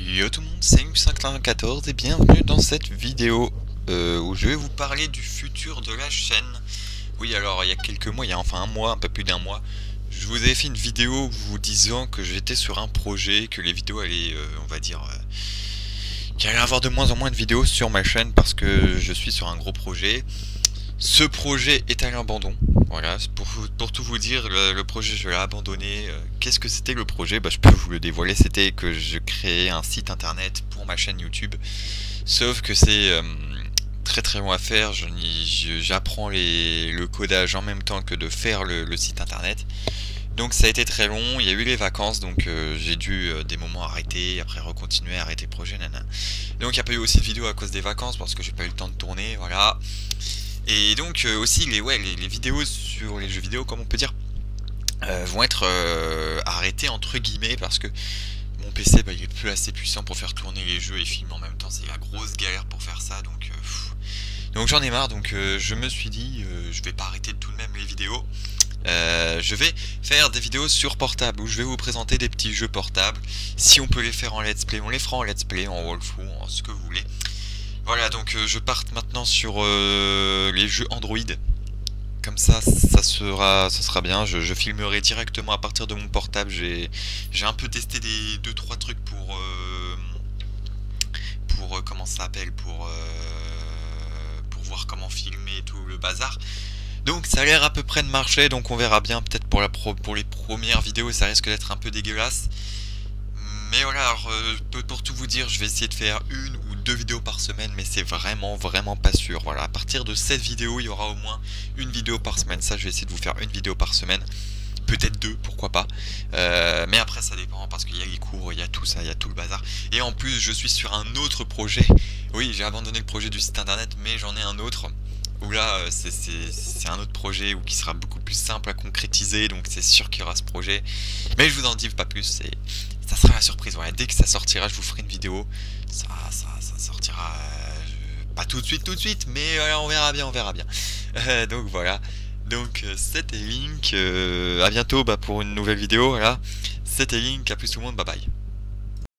Yo tout le monde, c'est Lux514 et bienvenue dans cette vidéo où je vais vous parler du futur de la chaîne. Oui, alors il y a quelques mois, il y a enfin un mois, un peu plus d'un mois, je vous avais fait une vidéo vous disant que j'étais sur un projet, que les vidéos allaient, on va dire, qu'il allait y avoir de moins en moins de vidéos sur ma chaîne parce que je suis sur un gros projet. Ce projet est à l'abandon. Voilà, pour tout vous dire, le projet je l'ai abandonné. Qu'est-ce que c'était le projet? Je peux vous le dévoiler, c'était que je créais un site internet pour ma chaîne YouTube. Sauf que c'est très très long à faire, j'apprends le codage en même temps que de faire le site internet. Donc ça a été très long, il y a eu les vacances, donc j'ai dû des moments arrêter, après recontinuer, arrêter le projet, nanana. Donc il n'y a pas eu aussi de vidéos à cause des vacances parce que j'ai pas eu le temps de tourner, voilà. Et donc aussi les vidéos sur les jeux vidéo, comme on peut dire, vont être arrêtées entre guillemets parce que mon PC il est plus assez puissant pour faire tourner les jeux et films en même temps, c'est la grosse galère pour faire ça, donc j'en ai marre, donc je me suis dit je vais pas arrêter tout de même les vidéos. Je vais faire des vidéos sur portable où je vais vous présenter des petits jeux portables. Si on peut les faire en let's play, on les fera en let's play, en walkthrough, en ce que vous voulez. Voilà, donc je parte maintenant sur les jeux Android. Comme ça sera bien. Je filmerai directement à partir de mon portable. J'ai un peu testé des 2-3 trucs pour comment ça s'appelle, pour voir comment filmer et tout le bazar. Donc ça a l'air à peu près de marcher. Donc on verra bien. Peut-être pour les premières vidéos, ça risque d'être un peu dégueulasse. Mais voilà, alors, pour tout vous dire, je vais essayer de faire une ou deux vidéos par semaine, mais c'est vraiment pas sûr. Voilà, à partir de cette vidéo, il y aura au moins une vidéo par semaine. Ça, je vais essayer de vous faire une vidéo par semaine. Peut-être deux, pourquoi pas. Mais après, ça dépend, parce qu'il y a les cours, il y a tout ça, il y a tout le bazar. Et en plus, je suis sur un autre projet. Oui, j'ai abandonné le projet du site internet, mais j'en ai un autre. Où là, c'est un autre projet qui sera beaucoup plus simple à concrétiser, donc c'est sûr qu'il y aura ce projet. Mais je vous en dis pas plus, ça sera la surprise. Voilà, dès que ça sortira, je vous ferai une vidéo. Ça sortira pas tout de suite, mais on verra bien, donc voilà. Donc c'était Link. À bientôt pour une nouvelle vidéo. Voilà. C'était Link. À plus tout le monde. Bye bye.